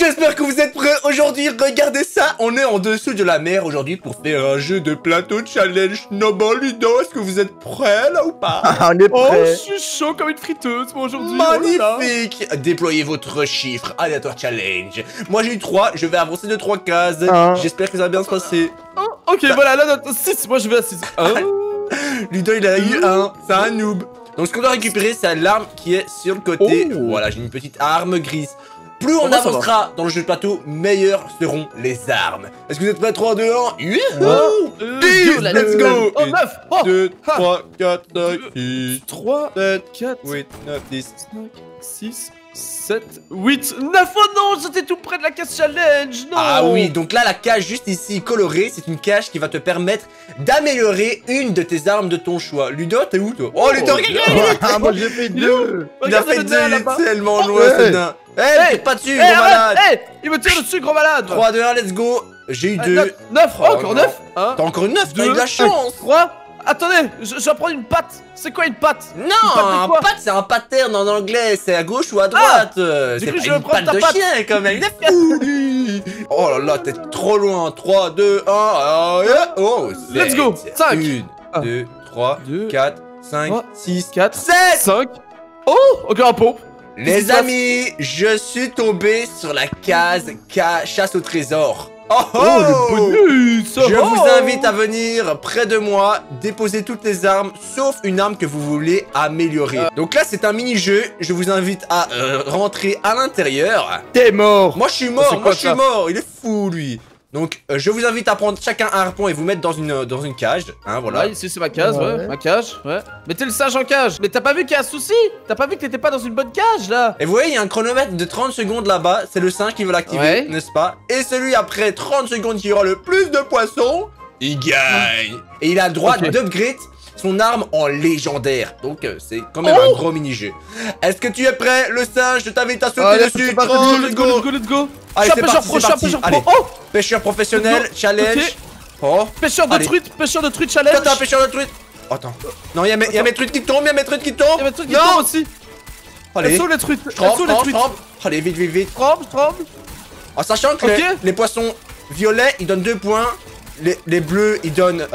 J'espère que vous êtes prêts aujourd'hui. Regardez ça, on est en dessous de la mer aujourd'hui pour faire un jeu de plateau challenge Snowball. Ludo, est-ce que vous êtes prêts là ou pas? On est Oh, prêt. je suis chaud comme une friteuse moi aujourd'hui. Magnifique. Déployez votre chiffre aléatoire challenge. Moi j'ai eu 3, je vais avancer de 3 cases. J'espère que ça va bien se passer. Oh, ok, voilà, la note 6, moi je vais à 6. Ludo il a eu 1, c'est un noob. Donc ce qu'on doit récupérer c'est l'arme qui est sur le côté. Oh. Voilà, j'ai une petite arme grise. Plus on Comment ça avancera dans le jeu de plateau, meilleurs seront les armes. Est-ce que vous êtes prêts? 3, 2, 1, youhou! 10, let's go! Oh, 9, 2, 3, 4, 5, 6, 3, 7, 4, 8, 9, 10. 5, 6, 7, 8, 9. Oh non, j'étais tout près de la case challenge. Non. Ah oui, donc là, la cage juste ici colorée, c'est une cage qui va te permettre d'améliorer une de tes armes de ton choix. Ludo, t'es où toi? Oh, Ludo, regarde! Ah, moi j'ai fait 2. Il a Regarde fait le 2, nain il est là-bas. tellement loin ouais. ce nain. Eh, t'es pas dessus, Eh, gros malade! arrête. Eh, il me tire dessus, gros malade. 3, 2, 1, let's go! J'ai eu 2. 9, Oh, encore non. 9. 1, T'as encore une 9, t'as eu de 2, la chance! 3. Attendez, je vais prendre une patte. C'est quoi une patte? Non, patte de un quoi? patte c'est un pattern en anglais, c'est à gauche ou à droite. C'est cru pas que je vais une prendre patte ta de patte. chien quand même. Il est fou lui. Oh là là, t'es trop loin. 3, 2, 1. Oh, Let's go. 5. 1, 2, 3, 2, 4, 5, 3, 6, 4, 7. 5. Oh, encore un pot. Les amis, je suis tombé sur la case chasse au trésor. Oh, Oh, le bonus. Je Oh. vous invite à venir près de moi, déposer toutes les armes, sauf une arme que vous voulez améliorer. Donc là, c'est un mini-jeu. Je vous invite à rentrer à l'intérieur. T'es mort. Moi, je suis C'est mort. quoi, Moi, je suis ça mort. Il est fou, lui. Donc, je vous invite à prendre chacun un harpon et vous mettre dans une cage. Hein, voilà. Ouais, ici c'est ma case, ouais, ma cage, ouais. Mettez le singe en cage. Mais t'as pas vu qu'il y a un souci? T'as pas vu que t'étais pas dans une bonne cage là? Et vous voyez, il y a un chronomètre de 30 secondes là-bas. C'est le singe qui veut l'activer, Ouais. n'est-ce pas? Et celui après 30 secondes qui aura le plus de poissons, il gagne. Et il a le droit Ok. d'upgrade son arme en légendaire. Donc, c'est quand même un gros mini-jeu. Est-ce que tu es prêt? Le singe, je t'invite à sauter Allez, dessus. c'est parti, 30, Let's go, let's go, let's go. Allez, Je suis c'est un pêcheur parti, pro, c'est je suis un parti. pêcheur Allez. pro. Oh, Pêcheur professionnel, challenge. Ok. Oh, pêcheur Allez. de truite toi, challenge. t'es un pêcheur de truite. Attends. Non, il y a mes truites qui tombent, il y a mes truites qui tombent. Il y a un truc qui Non. tombe aussi. Elles Allez, sont les truites. je Elles trempe, sont les je truites. trempe. Allez, vite, vite, vite. Je tremble. En sachant que Ok. les poissons violets, ils donnent 2 points. Les bleus, ils donnent.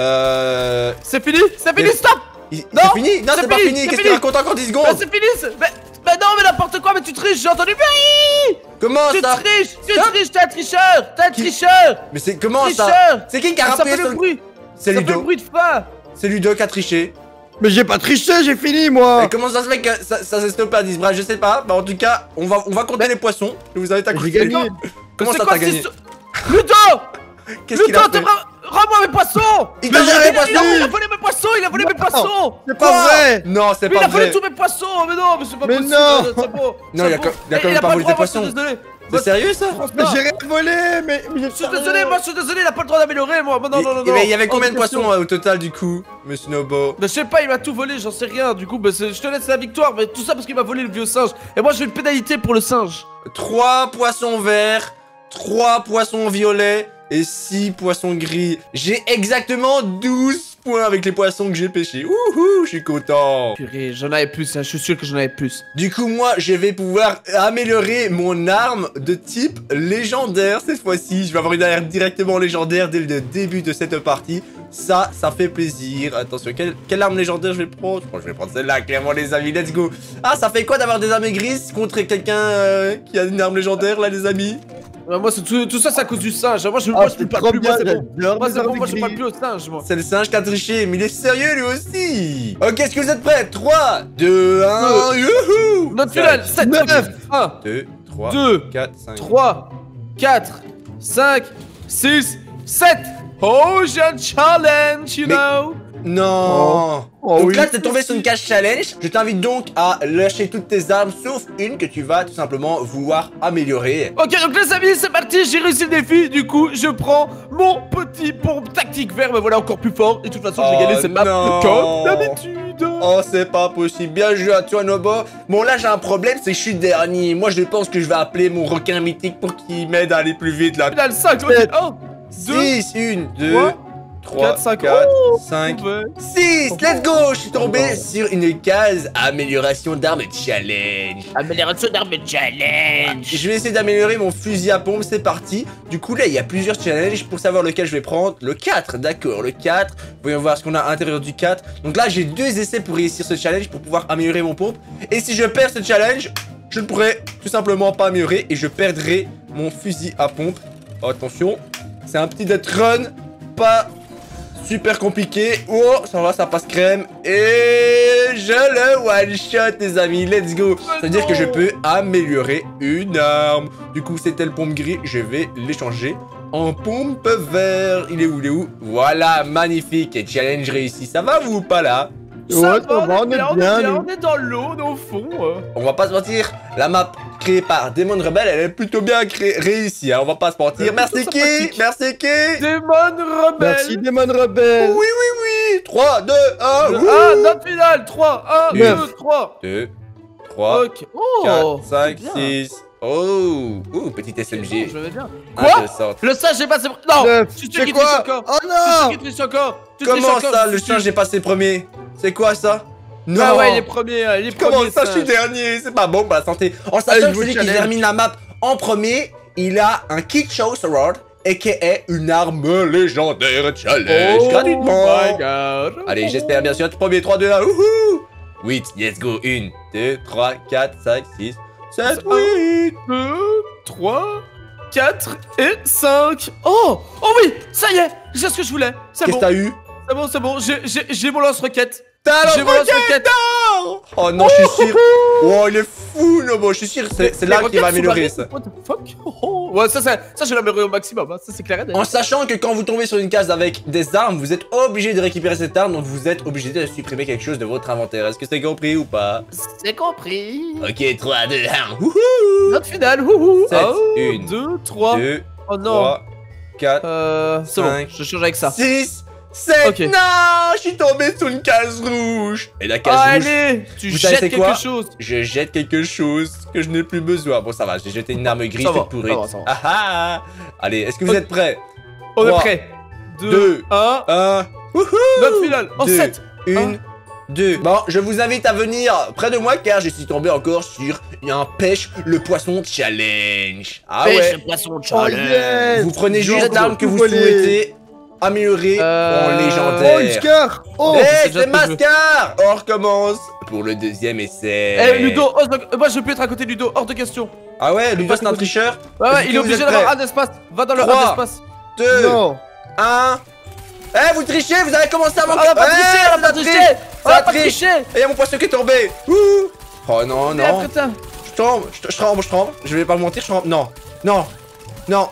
C'est fini, Les- stop. C'est Non, fini? Non, c'est c'est pas fini, fini. c'est Qu'est-ce que tu fini. racontes encore 10 Mais secondes? c'est fini. Mais non, mais n'importe quoi, mais tu triches, j'ai entendu. Comment Tu ça? triches, Stop. t'es un tricheur, t'es un Qui- tricheur. Mais c'est comment ça? Tricheur. C'est qui a Ça rappelé fait le bruit. C'est Ça fait le Ludo. bruit de fin. C'est Ludo qui a triché. Mais j'ai pas triché, j'ai fini Et moi. comment ça se fait que ça s'est stoppé à 10? Bref, je sais pas. Bah, en tout cas, on va compter les poissons. Je vous invite à J'ai compter. gagné. Comment C'est ça quoi, t'as gagné? Ludo. Qu'est-ce qu'il a Ludo, fait? rends-moi mes poissons. Il t'a volé mes Il a poissons! volé mes poissons, il a volé mes poissons. C'est pas vrai. Non, c'est Mais il pas a volé vrai. tous mes poissons, mais non, mais c'est pas Mais possible. non. c'est beau, Non, c'est il a beau. quand même Et il a pas volé le droit, tes moi, je suis poissons. désolé. C'est sérieux ça? Mais j'ai rien volé, mais Je suis désolé, moi je suis désolé, il a pas le droit d'améliorer, moi. Non, non, non, non. Il y avait combien de Hors question. poissons au total du coup, Monsieur Nobo? Mais je sais pas, il m'a tout volé, j'en sais rien. Du coup, bah, je te laisse la victoire, mais tout ça parce qu'il m'a volé le vieux singe. Et moi, j'ai une pénalité pour le singe. 3 poissons verts, 3 poissons violets et 6 poissons gris. J'ai exactement 12 points avec les poissons que j'ai pêchés. Wouhou, je suis content. Purée, j'en avais plus, hein, je suis sûr que j'en avais plus. Du coup, moi, je vais pouvoir améliorer mon arme de type légendaire cette fois-ci. Je vais avoir une arme directement légendaire dès le début de cette partie. Ça fait plaisir. Attention, quelle arme légendaire je vais prendre? Je crois que je vais prendre celle-là, clairement, les amis. Let's go. Ah, ça fait quoi d'avoir des armes grises contre quelqu'un qui a une arme légendaire, là, les amis? Moi, tout ça, c'est à cause du singe. Moi, je Ah, peux c'est pas trop plus, bien, moi, c'est bon. j'adore Moi, mes c'est bon, armes moi, je parle grises. plus au singe, moi. C'est le singe qui a triché, mais il est sérieux lui aussi. Ok, est-ce que vous êtes prêts? 3, 2, 1, youhou. Note finale, 7, 9. 1, 2, 3, 2, 4, 5. 3, 4, 5, 6, 7. Oh, j'ai un challenge, you Mais- know. Non. Oh Donc oui. là, t'es tombé sur une cage challenge. Je t'invite donc à lâcher toutes tes armes, sauf une que tu vas tout simplement vouloir améliorer. Ok, donc les amis, c'est parti, j'ai réussi le défi. Du coup, je prends mon petit pompe tactique vert. Me voilà encore plus fort. Et de toute façon, je vais Oh, gagner cette map non. comme d'habitude. Oh, c'est pas possible. Bien joué à toi, Nobo. Bon, là, j'ai un problème, c'est que je suis dernier. Moi, je pense que je vais appeler mon requin mythique pour qu'il m'aide à aller plus vite, là. Final 5, ok, 1, 2, 6, 1, 2, 3, 4, 5. 4, Oh, 5, ouais. 6. Let's go. Je suis tombé sur une case amélioration d'armes challenge. Amélioration d'armes challenge. Je vais essayer d'améliorer mon fusil à pompe, c'est parti. Du coup là il y a plusieurs challenges pour savoir lequel je vais prendre. Le 4, d'accord, le 4. Voyons voir ce qu'on a à l'intérieur du 4. Donc là j'ai 2 essais pour réussir ce challenge, pour pouvoir améliorer mon pompe. Et si je perds ce challenge, je ne pourrai tout simplement pas améliorer et je perdrai mon fusil à pompe. Oh, attention, c'est un petit death run, pas super compliqué. Oh, ça va, ça passe crème. Et je le one shot les amis, let's go. Ça veut dire que je peux améliorer une arme. Du coup c'était le pompe gris, je vais l'échanger en pompe vert. Il est où? Voilà, magnifique. Et challenge réussi, ça va vous ou pas là? Ouais, ça va, on est bien, nous. On est dans l'eau, au fond. On va pas se mentir, la map créée par Demon Rebel, elle est plutôt bien réussie, hein, on va pas se mentir. Merci qui? Merci qui? Demon Rebel. Merci, Demon Rebel. Oui. 3, 2, 1, Ah, note finale. 3, 1, 2, 3. 2, 3, Ok. Oh, 4, 5, c'est bien. 6. Oh, petit SMG. Je vais bien. Quoi? Intéressant. Le singe j'ai passé. Non. Neuf. Tu C'est qui quoi? triche encore. Oh Tu non. qui triche encore. Tu Comment triches encore, ça, je le suis singe est passé premier? C'est quoi ça? Non. Ah ouais, il est premier. Comment ça, je suis dernier? C'est pas bon pour la santé. En sachant Allez, que je vous celui qui challenge. termine la map en premier, il a un Kid Show Sword, aka une arme légendaire challenge Oh gratuitement. my god. Allez, j'espère bien sûr être premier. 3, 2, 1, wouhou! 8, let's go. 1, 2, 3, 4, 5, 6, 7, 8. 2, 3, 4 et 5. Oh oui, ça y est, j'ai ce que je voulais. C'est Qu'est-ce bon, que t'as eu? c'est bon, j'ai mon lance-roquette. T'as J'ai mon lance-roquette. Oh non, je suis sûr. Oh, il est fou, Nobo. Je suis sûr, c'est là qu'il va améliorer ça. What the fuck? Oh. Ouais, ça je l'améliorerai au maximum, hein. Ça c'est clair et net. En sachant que quand vous tombez sur une case avec des armes, vous êtes obligé de récupérer cette arme, donc vous êtes obligé de supprimer quelque chose de votre inventaire. Est-ce que c'est compris ou pas? C'est compris. Ok, 3, 2, 1, wouhou! Note finale, wouhou. 7, 1, 2, 3. 2, Oh non. 3, 4, C'est bon, 5, je change avec ça. 6, 7, Ok. non, je suis tombé sur une case rouge. Et la case rouge, Allez, tu vous savez jettes c'est quelque quoi? chose. je jette quelque chose que je n'ai plus besoin. Bon, ça va, j'ai jeté une arme grise Ça va, toute pourrite. ça va. Ah ah. Allez, est-ce que vous êtes prêts? On est 3, prêt. 2, 2, 1. 1, wouhou! Note finale. En 2, 7. 1, 2. Bon, je vous invite à venir près de moi car je suis tombé encore sur un pêche le poisson challenge. Ah ouais. poisson Oh yes. Vous prenez Genre, juste l'arme que vous voler. souhaitez améliorer en Oh, légendaire. une scar. Oh. Eh, c'est déjà c'est ce que je veux. Mascar. On recommence pour le deuxième essai. Eh Ludo, moi je peux être à côté de Ludo, hors de question. Ah ouais, Ludo c'est un tricheur. Ouais, Est-ce il que est vous obligé êtes d'avoir prêts? un espace. Va dans le Trois. un espace. 2, Non. 1. Eh, vous trichez, vous avez commencé avant On va pas Eh, tricher, on va pas ça tricher. triche, On va ça pas triche. tricher. Et y a mon poisson qui est tombé. Ouh. Oh non, Mais non. après ça. Je tremble, je tremble. Je vais pas me mentir, je tremble. Non, non, non.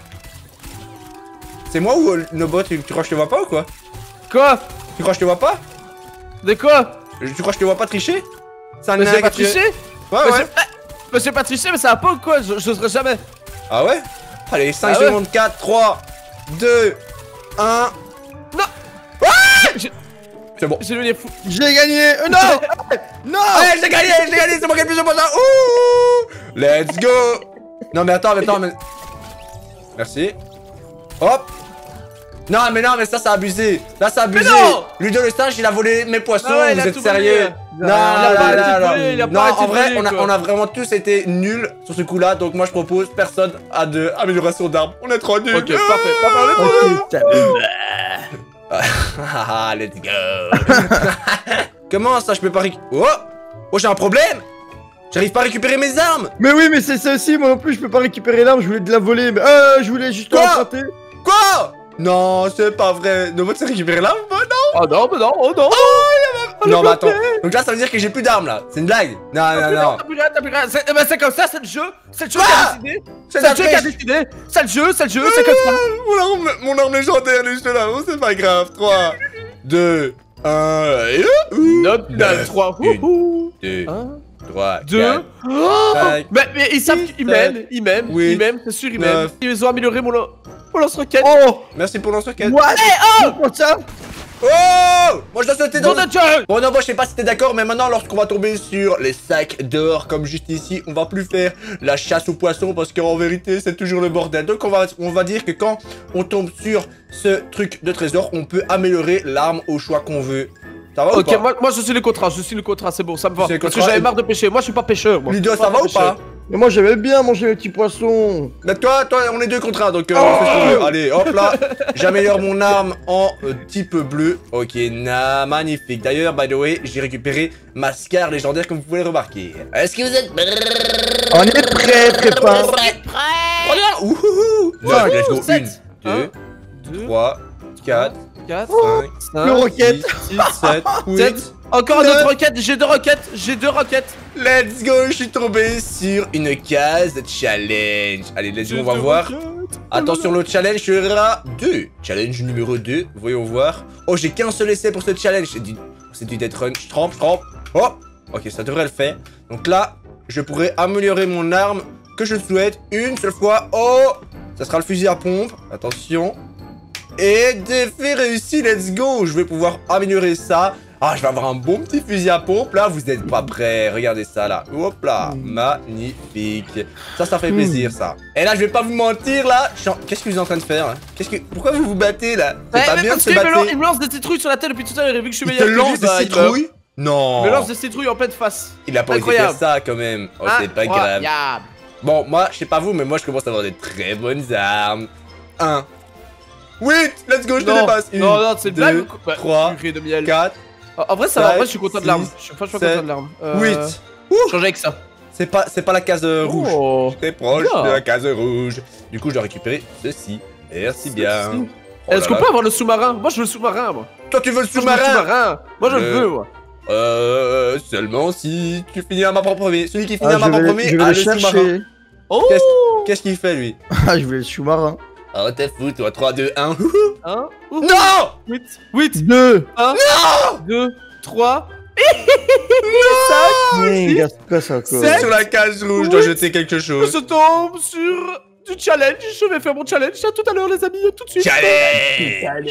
C'est moi ou Nobo, tu crois que je te vois pas ou quoi? Quoi? Tu crois que je te vois pas? De quoi? Tu crois que je te vois pas tricher? C'est un Mais j'ai nain pas que tu es. triché? Ouais, Mais ouais. j'ai pas triché, mais ça va pas ou quoi? J'oserais jamais. Ah ouais? Allez, 5 Ah ouais. secondes, 4, 3, 2, 1. J'ai C'est bon. devenu fou. J'ai gagné. Non. Non. Allez, j'ai gagné, c'est moi qui ai le plus de points. Ouh! Let's go! Non, mais attends, mais. Merci. Hop! Non, mais ça, c'est abusé. Là, c'est abusé. non! Ludo le singe, il a volé mes poissons. Ah ouais, il a vous êtes tout sérieux? volé. Non, Il a pas arrêté de non. voler, il a Non, pas arrêté en de vrai, voler, quoi. on a vraiment tous été nuls sur ce coup-là. Donc, moi, je propose personne à 2. Amélioration d'armes. On est trop nuls. Ok, parfait. Ok, t'as- Ah, let's go. Comment ça, je peux pas Oh! Oh, j'ai un problème. J'arrive pas à récupérer mes armes. Mais oui, mais c'est ça aussi. Moi non plus, je peux pas récupérer l'arme. Je voulais de la voler, mais je voulais juste Quoi? l'emprunter. Quoi? Non, c'est pas vrai. Nobo, tu sais récupérer l'arme? Bah, non. Oh non, mais non, oh non. Non, mais attends. Donc là, ça veut dire que j'ai plus d'armes là. C'est une blague. Non, non. T'as plus rien. C'est comme ça, c'est le jeu. C'est le jeu qui Quoi? a décidé. C'est C'est la le jeu qui a triche. décidé. C'est le jeu, c'est comme ça. Mon arme légendaire, elle est juste là. Oh, c'est pas grave. 3, 2, 1. Note 3. 2, 1, 3, 2. 4, Oh 5. mais ils savent qu'ils m'aiment. Ils m'aiment. huit, Ils m'aiment, c'est sûr, ils m'aiment. 9. Ils ont amélioré mon lance-roquette. Oh. Merci pour l'enquête. What? Pour ça. Oh! Moi je dois sauter dans... Nom de Dieu! Bon non, moi je sais pas si t'es d'accord, mais maintenant lorsqu'on va tomber sur les sacs d'or comme juste ici, on va plus faire la chasse aux poissons parce qu'en vérité c'est toujours le bordel. Donc on va dire que quand on tombe sur ce truc de trésor, on peut améliorer l'arme au choix qu'on veut. Ça va ou Ok, pas? moi je suis le contrat, c'est bon, ça me va. C'est le Parce que contrat, j'avais et- marre de pêcher, moi je suis pas pêcheur. Moi. Ludo, Je suis ça va ou pêcheur. pas? Mais moi j'aimais bien manger les petits poissons. Bah toi, on est deux contre un, donc on fait ce qu'on veut. Allez, hop là, j'améliore mon arme en type bleu. Ok, magnifique. D'ailleurs, by the way, j'ai récupéré ma scar légendaire comme vous pouvez le remarquer. Est-ce que vous êtes prêts? On est prêt, prépare. Regarde, ouhouhou. Cinq, Let's go, 1, sept, 2, 2, 3, 4, 4, 5, Le roquette. 6, 7, 8. Encore une Neuf. autre roquette, j'ai deux roquettes. Let's go, je suis tombé sur une case de challenge. Allez, let's go, on va voir. Attention, le challenge sera 2. Challenge numéro 2, voyons voir. Oh, j'ai qu'un seul essai pour ce challenge. C'est du death run. Je trempe. Oh, ok, ça devrait le faire. Donc là, je pourrais améliorer mon arme que je souhaite une seule fois. Oh, ça sera le fusil à pompe. Attention. Et défi réussi, let's go. Je vais pouvoir améliorer ça. Ah, je vais avoir un bon petit fusil à pompe. Là, vous n'êtes pas prêts. Regardez ça, là. Hop là. Magnifique. Ça fait plaisir, ça. Et là, je vais pas vous mentir, là. Qu'est-ce que vous êtes en train de faire, hein? Pourquoi vous vous battez, là? C'est pas bien de parce se qu'il battre. me lance des citrouilles sur la tête depuis tout à l'heure, et vu que je suis Il meilleur te que lance lui, des bah, il meurt. citrouilles? Non. Il me lance des citrouilles en pleine face. Il a pas osé Incroyable. faire ça, quand même. Oh, c'est pas grave. Incroyable. Bon, moi, je sais pas vous, mais moi, je commence à avoir des très bonnes armes. 1. 8. Let's go, je te dépasse. Non, c'est une blague. 2, Bah, 3, purée de miel. 4, En vrai, ça va. En vrai, je suis 5, content de l'arme. 6, Je suis franchement content de l'arme. 8. Changer avec ça. C'est pas la case rouge. Oh. J'étais proche Bien. de la case rouge. Du coup, je dois récupérer ceci. Merci bien. Oh Est-ce là qu'on là. peut avoir le sous-marin? Moi, je veux le sous-marin, moi. Toi, tu veux le Moi, je veux le sous-marin? sous-marin. Moi, je le veux, moi. Seulement si tu finis à ma propre premier. Celui qui finit Ah, à ma propre premier je vais a le le sous-marin. chercher. Oh! Qu'est-ce qu'il fait, lui? Ah, je voulais le sous-marin. Oh, t'es fou, toi. 3, 2, 1. 1, Non! 8, 2. 2, 3, Regarde quoi ça encore? Sept. Sur la case rouge, je dois jeter quelque chose. je tombe sur du challenge. Je vais faire mon challenge. À tout à l'heure, les amis. À tout de suite. Challenge!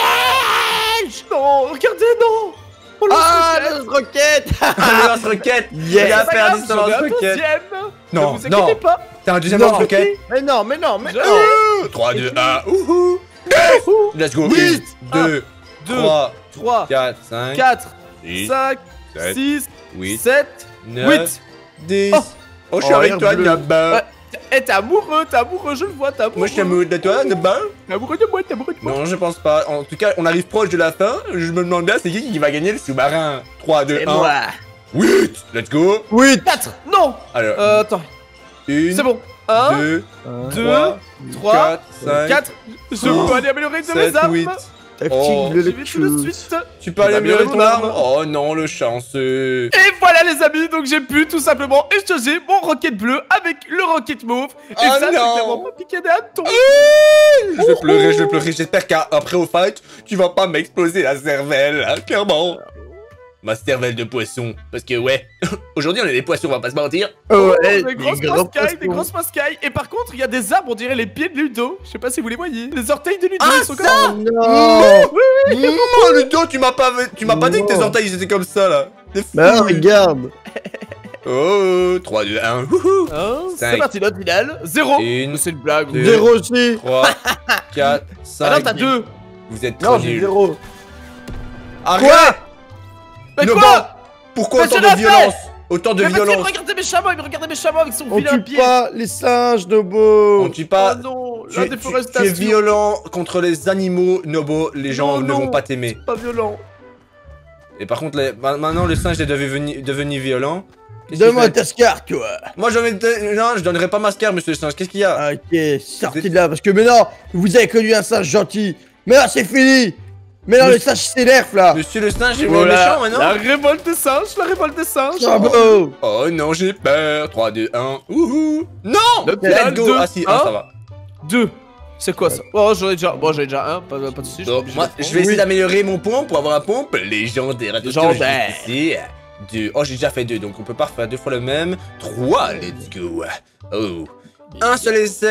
Non, regardez, non. Oh, Ah, le le roquette. Le lance-roquette! Il Yes. a c'est pas perdu grave, son j'en ai un lance-roquette! deuxième. Non, Ne vous non. inquiétez pas. T'as un deuxième Non. lance-roquette? Mais non, mais non, mais non. Genre. 3, 2, 1. Ouhou! Let's go! Huit. 2, 2, 3, 3, 4, 5, 4, 6, 5, 7, 6, 8, 7, 9, 8. 10. Oh. Oh, je suis Oh, avec l'air toi, bleu. là-bas. Ouais. Eh, t'es amoureux, je le vois, t'es amoureux. Moi, je suis amoureux de toi, là-bas. T'es amoureux de moi, t'es amoureux de moi. Non, je pense pas. En tout cas, on arrive proche de la fin. Je me demande bien, c'est qui va gagner le sous-marin? 3, 2, 1. 8! Let's go! 8. 4, non. Alors, Attends, 1, c'est bon. 1, 2, 2, 3, 3, 4, 5, 4. Je peux aller améliorer de mes 7, armes. 8. Tactique Oh. de J'y vais tout de lecture. suite. Tu peux aller améliorer ton mon arme? arme. Oh non, le chanceux. Et voilà les amis, donc j'ai pu tout simplement échanger mon roquette bleu avec le roquette mauve. Et Oh ça, c'est non. clairement pas piqué des hannetons. Je vais pleurer, je vais pleurer. J'espère qu'après au fight, tu vas pas m'exploser la cervelle, hein, clairement. Ma cervelle de poisson. Parce que ouais, aujourd'hui on est des poissons, on va pas se mentir. Oh, Des ouais, grosses mascailles, des grosses mascailles. Et par contre, il y a des arbres, on dirait les pieds de Ludo. Je sais pas si vous les voyez. Les orteils de Ludo, Ah, ils sont comme ça ça. Non. Oh Ludo, tu m'as pas dit que tes Non. orteils ils étaient comme ça là. T'es fou. Bah, regarde. Oh, 3, 2, 1. Wouhou. Hein, c'est Cinq. parti, note finale. 0. Une, C'est une blague. deux. 0 aussi. 3, 4, 5. Ah non, t'as 2. Vous êtes Non, trop j'ai nuls. 0. Arrête! Mais Ne quoi bats. Pourquoi Mais autant je de l'ai violence? Autant de Mais parce qu'il me violence. regardait mes chamois, il me regardait mes chamois avec son On vilain tue pied. pas les singes, Nobo. On tue pas. Oh non, Tu, la tu- tu es déforestation. violent contre les animaux, Nobo. Les gens Non, ne non. vont pas t'aimer. Pas violent. Et par contre, maintenant le singe est devenu violent. Qu'est-ce qu'il Donne-moi fait? ta scar, toi. Moi, non, je donnerai pas ma scar, monsieur le singe. Qu'est-ce qu'il y a? Ok, sortez de là, parce que maintenant, vous avez connu un singe gentil. Mais là, c'est fini. Mais là, Mais- le singe s'énerve, là. Monsieur le singe est Voilà, méchant maintenant? la révolte des singes, la révolte des singes. Bravo. Oh non, j'ai peur. 3, 2, 1. Wouhou! Non! Note Let's finale, go! deux, Ah si, un. ça va. 2. C'est quoi ça? Oh, j'en ai déjà. Bon, j'en ai déjà un, pas de soucis. Donc, moi, je vais essayer d'améliorer mon pompe pour avoir un pompe légendaire. Attention, Légendaire. juste ici. 2. Oh, j'ai déjà fait 2, donc on peut pas refaire 2 fois le même. 3, let's go. Oh. Un seul essai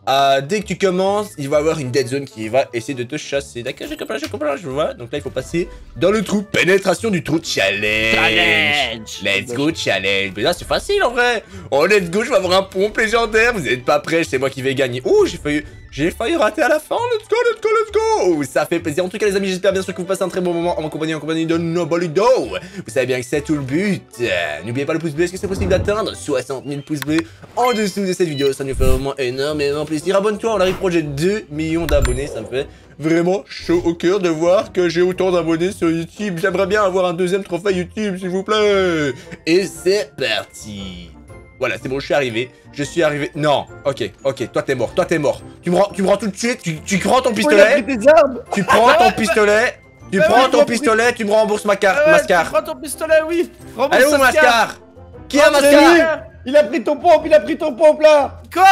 dès que tu commences, il va y avoir une dead zone qui va essayer de te chasser. D'accord, je comprends, je vois. Donc là, il faut passer dans le trou. Pénétration du trou, challenge. Let's go, challenge. Mais là, c'est facile en vrai. Oh, let's go, je vais avoir un pompe légendaire. Vous n'êtes pas prêts, c'est moi qui vais gagner. Oh, j'ai failli rater à la fin. Let's go, let's go, let's go. Oh, ça fait plaisir. En tout cas, les amis, j'espère bien sûr que vous passez un très bon moment en compagnie de Noboludo. Vous savez bien que c'est tout le but. N'oubliez pas le pouce bleu. Est-ce que c'est possible d'atteindre 60 000 pouces bleus en dessous de cette vidéo? Ça nous fait vraiment énormément plaisir. Abonne-toi, on arrive proche de 2 millions d'abonnés. Ça me fait vraiment chaud au cœur de voir que j'ai autant d'abonnés sur YouTube. J'aimerais bien avoir un deuxième trophée YouTube, s'il vous plaît. Et c'est parti. Voilà, c'est bon, je suis arrivé. Non, ok, toi t'es mort. Tu me rends tout de suite, tu prends ton pistolet. Tu prends ton pistolet. Tu me rembourses ma carte, Mascar. Tu prends ton pistolet, oui. Allez où, Mascar? Qui a Mascar? Il a pris ton pompe là. Quoi?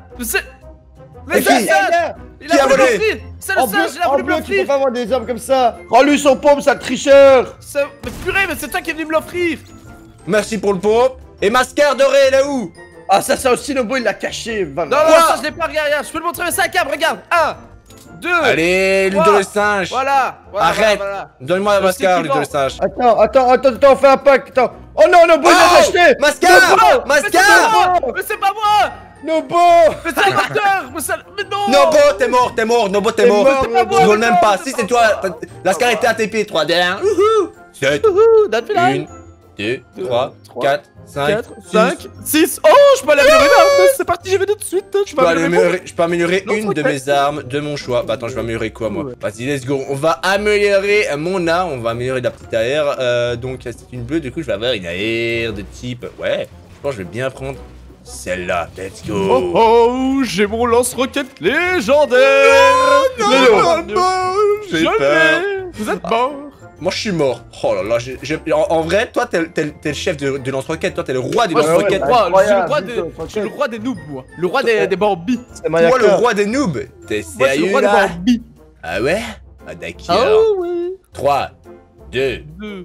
Mais qui? il a voulu m'offrir. C'est le singe, il a voulu me Tu peux l'offrir. pas avoir des armes comme ça. Rends-lui son pompe, sale tricheur. Mais purée, mais c'est toi qui es venu me l'offrir. Merci pour le pompe. Et Mascar doré, elle est où? Ah, ça aussi, Nobo, il l'a caché. Non, ça je l'ai pas regardé. Je peux te montrer ça à cam, regarde. 1, 2. Allez, l'huile de le singe. Voilà. Arrête. Donne-moi la Mascar, l'huile de le singe. Attends, fais un pack. Attends. Oh non, Nobo, il l'a acheté. Mascar. Mais c'est pas moi. Nobo. Mais c'est un acteur. Mais non. Nobo, t'es mort. Nobo, t'es mort. Tu voles même pas. Si c'est toi, Lascar était ATP. 3, 2, 1. 7. 1, 2, 3, 4, 5, 6. Oh, je peux l'améliorer là. C'est parti, j'y vais tout de suite. Je peux améliorer une de mes armes de mon choix. Bah attends, je vais améliorer quoi moi? Vas-y, let's go. On va améliorer mon arme. On va améliorer la petite AR. Donc c'est une bleue. Du coup, je vais avoir une AR de type. Ouais, je pense que je vais bien prendre celle-là. Let's go. Oh, j'ai mon lance-roquette légendaire. Non, j'ai peur. Vous êtes mort. Moi je suis mort. Oh là là, en vrai, toi t'es le chef de lance-roquette, toi t'es le roi des lance-roquettes. Je suis le roi des noobs, moi. Le roi des Bambi. Toi le roi des noobs. T'es Moi je suis le sérieux roi des là? Bambi. Ah ouais? Ah d'accord. Ah ouais. 3, 2, 2,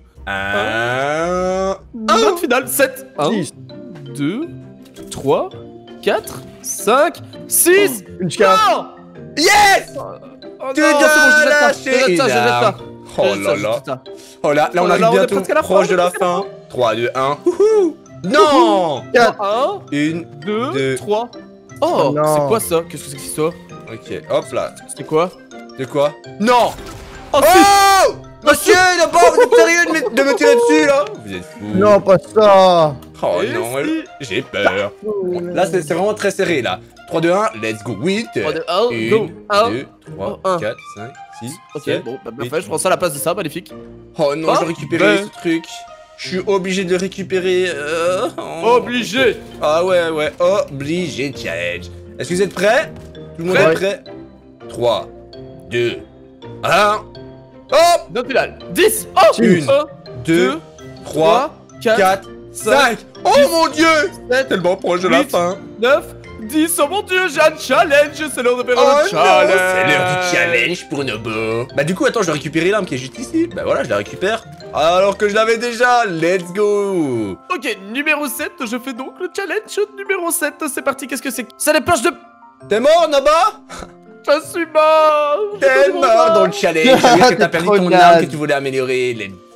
1. Note finale 7. 1, 10. 2, 3, 4, 5, 6. Une carte. Non. Yes! Oh Tu non, dois c'est bon, je jette ça. Oh là là. Oh là on arrive bientôt proche de la fin. 3, 2, 1. Non! 1, 1, 2, 3. Oh, non. c'est quoi ça? Qu'est-ce que c'est que ça? Ok, hop là. C'était quoi? De quoi? Non! Oh, si. Oh! Monsieur, d'abord, vous êtes sérieux de me tirer dessus là? Vous êtes fou. Non, pas ça. Oh Et non, si. j'ai peur. Là, c'est vraiment très serré là. 3, 2, 1, let's go. 8, 3, 2, 1, 1, go. 2, 3, 4, 5, 6, Ok, 7. bon, bah parfait, je prends ça à la place de ça, magnifique. Oh non, je dois récupérer Ouais. ce truc. Je suis obligé de le récupérer. Obligé. Ah ouais, obligé challenge. Est-ce que vous êtes prêts? Tout le monde est prêt? 3, 2, 1. Hop! Note finale 10. Oh! 1, 2, 3, 4, 5. Oh mon dieu! 7, Tellement proche de la 8, fin. 9, 10. Oh mon dieu, j'ai un challenge. C'est l'heure de faire Oh le non, challenge. c'est l'heure du challenge pour Nobo. Bah du coup, attends, je dois récupérer l'arme qui est juste ici. Bah voilà, je la récupère. Alors que je l'avais déjà. Let's go. Ok, numéro 7, je fais donc le challenge numéro 7. C'est parti, qu'est-ce que c'est? C'est les poches de... T'es mort, Nobo? Je suis mort. T'es mort dans le challenge. J'ai vu que t'as perdu ton arme que tu voulais améliorer. Let's go.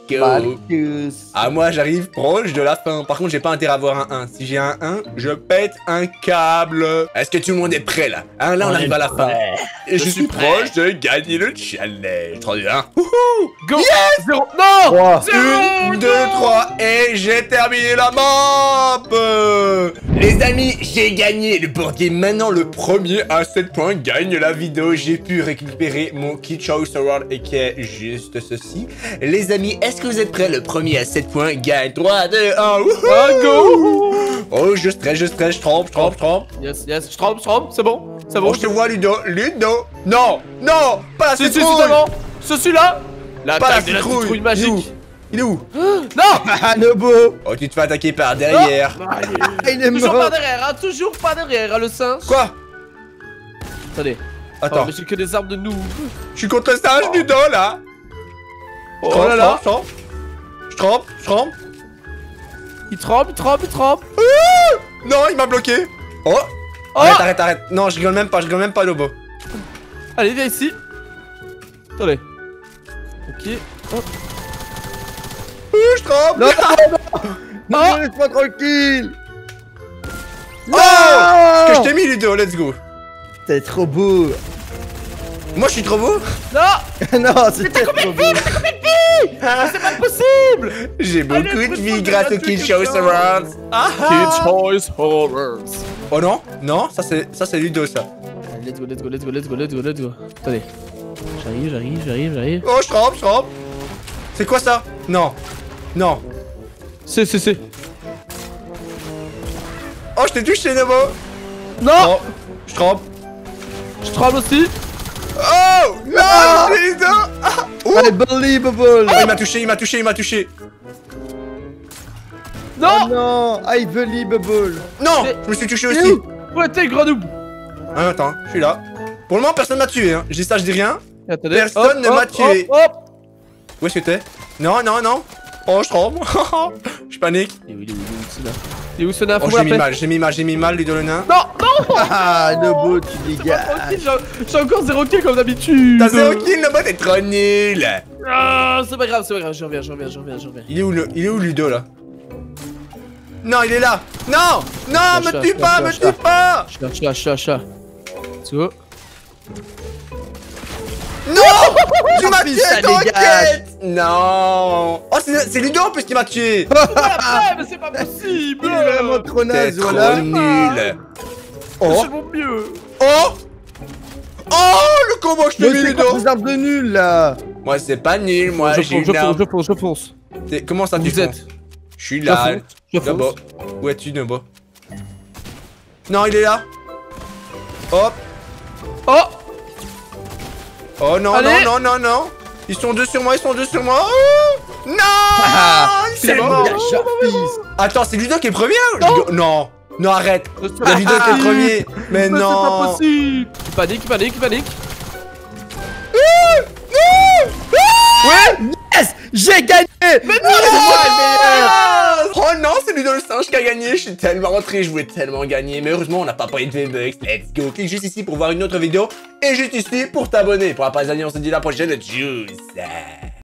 Ah, moi, j'arrive proche de la fin. Par contre, j'ai pas intérêt à avoir un 1. Si j'ai un 1, je pète un câble. Est-ce que tout le monde est prêt là? Hein, là, on arrive à la fin. Et je suis proche de gagner le challenge. 3, 2, 1. Go. Yes. 0. Non. 3. 1, 2, 3. Et j'ai terminé la map. Les amis, j'ai gagné. Le boardier maintenant le premier à 7 points gagne la vidéo. J'ai pu récupérer mon Key Choice Award et qui est juste ceci. Les amis, est-ce que vous êtes prêts? Le premier à 7 points gagne. 3, 2, 1. Go. Oh, je stresse, je trompe. Yes, je trompe, c'est bon. C'est bon. Oh, je te vois, Ludo. Non, pas la Si, citrouille. c'est bon. Ce celui-là. Pas la L'attaque de la citrouille. citrouille magique. Il est où? Non. Ah, Nobo. Oh, tu te fais attaquer par derrière. Il est Toujours mort. pas derrière, hein, toujours pas derrière, hein, le singe. Quoi? Attendez. Attends, Oh, mais j'ai que des armes de nous. je suis contre le singe, Ludo, là. Oh là là. Je trempe. Il trempe. Non, il m'a bloqué. Oh, Arrête. Non, je rigole même pas, Lobo. Allez, viens ici. Attendez. Ok. Hop. Je trompe. Non, non, Oh. laisse-moi tranquille. Oh Non. Que je t'ai mis, Ludo, let's go. T'es trop beau. Moi, je suis trop beau. Non. Non, c'était trop beau. C'est pas possible. J'ai beaucoup Allez, de faut vie que grâce je au Kid fasse Show quelque Surrounds. Kids Choice Horrors. Oh non, non, ça c'est Ludo ça. Allez, let's go. Attendez. J'arrive. Oh, je trompe. C'est quoi ça? Non. C'est. Oh, je t'ai touché, Lobo. Non. Oh, je trompe. Je tremble aussi. Oh, non, j'ai Ludo. Ah, ouh. Unbelievable. Oh, il m'a touché. Non. Oh non, unbelievable. Non, Mais- je me suis touché T'es aussi. où? Où t'es, grand noob? Ah, attends, je suis là. Pour le moment, personne m'a tué, hein. Je dis ça, je dis rien. Attendez. Personne ne m'a tué. Hop. Où est-ce que t'es? Non. Oh, je trompe. Je panique. Et où il est où ce nain? Oh, Faut la paix. j'ai mis mal, Ludo le nain. Non. Ah, le beau, tu C'est pas dégages. tranquille, j'ai encore 0 kill comme d'habitude. T'as 0 kill, Lobo, t'es trop nul. Ah, c'est pas grave, je reviens. Il est où Ludo là? Non, il est là. Non, Chat, me tue pas. Chat. Let's go. Non, tu m'as tué, ça t'inquiète. Non. Oh, c'est Ludo en plus qui m'a tué. Après, mais c'est pas possible. Il est vraiment trop T'es naze, trop voilà. nul. Je Oh, fais mon mieux. oh, le combo que je te Mais mets, c'est quoi Ludo. ces arbres de nul là? Moi, c'est pas nul, moi, j'ai une arme. Je fonce. Comment ça, tu Vous êtes. fonces? Je suis là. Je fonce. Nobo. Où es-tu, Nobo? Non, il est là. Hop. Oh. Oh non, Allez. non. Ils sont deux sur moi. Oh non. C'est mort. bon, gâcheur, fils. Attends, c'est Ludo qui est premier ou... Non, arrête. Il y a Ludo qui est premier. Mais Mais c'est non. pas possible. Il panique. Yes, j'ai gagné. C'est moi le meilleur. Oh non, c'est Ludo le singe qui a gagné. Je suis tellement rentré, je voulais tellement gagner. Mais heureusement, on n'a pas pris de V-Bucks. Let's go. Clique juste ici pour voir une autre vidéo. Et juste ici pour t'abonner. Pour la pas les amis, on se dit à la prochaine. Juice.